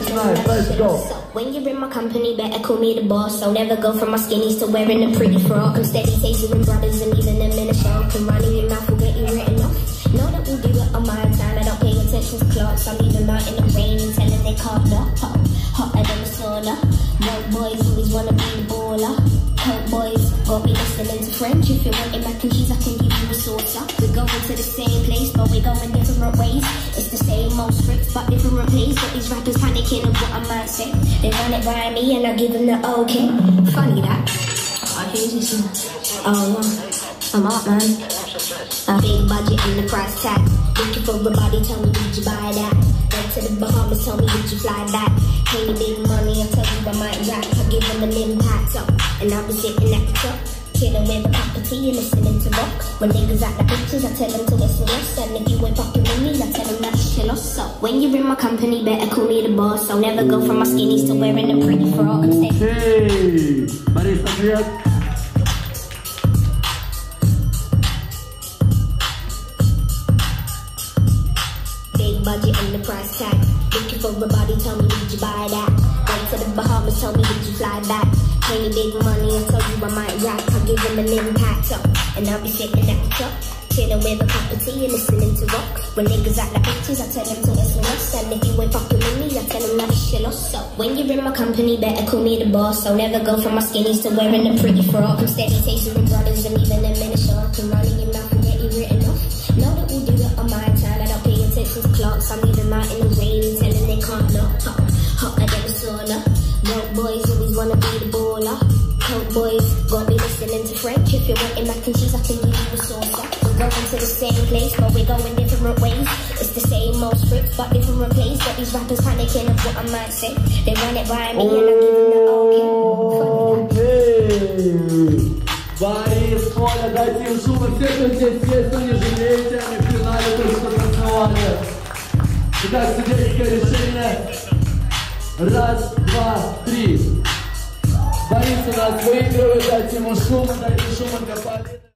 Let's go. When you're in my company, better call me the boss. I'll never go from my skinnies to wearing a pretty frock. I'm steady tasting brothers and even them in a show. Can run in your mouth will get you written off. Know that we'll do it on my time. I don't pay attention to clocks. I'm leaving out in the rain and telling they can't lock. Hotter than a sauna. Young boys always wanna be the baller. Coke boys got me listening to French. If you want it mac and cheese, I can give you a saucer. We're going to the same place, but we're going different ways. It's the same old script, but different plays. Got these rappers panicking of what I might say. They run it by me and I give them the okay. Funny that. Oh, who's this? Oh, I'm up, man. A big budget and the price tag. Looking for a body, tell me did you buy that? Went to the Bahamas, tell me did you fly back? Pay me big money, I tell you I might rap. I give them an impact up, and I'll be sitting at the top, chilling with a cup of tea and listening to rock. When niggas at the pictures, I tell them to whistle us, and if you ain't fucking with me, I tell them that chill us. So when you're in my company, better call me the boss. I'll never go from my skinnies to wearing a pretty frock. Hey, Борис, привет. Budget and the price tag. Looking for a body, tell me did you buy that? Went to the Bahamas, tell me did you fly back? Pay me big money, I told you I might rap. I'll give them an impact up, and I'll be sitting at the top, chilling with a cup of tea and listening to rock. When niggas at the pictures, I tell them to whistle us, and if you ain't fucking with me, I tell them that shit us. So when you're in my company, better call me the boss. I'll never go from my skinnies to wearing a pretty frock. I'm steady tasting brothers and even them in a shop. Can run in your mouth and get you written off. Know that we'll do it on my time. I don't pay attention to clocks. I'm leaving out in the rain and telling they can't lock. Hotter than a sauna. Young boys always wanna be the baller. Coke boys got me listening to French. If you're wanting mac and cheese, I can give you a saucer. We're going to the same place, but we're going different ways. It's the same old script, but different plays. Got these rappers panicking of what I might say. They run it by me and I give them the okay. Борис, Коля, дайте им шума. Все, кто здесь есть, но не жалеете, они в финале только что танцевали. Итак, судейское решение. Раз, два, три. Борис у нас выигрывает, дайте ему шума, дайте шума для победы.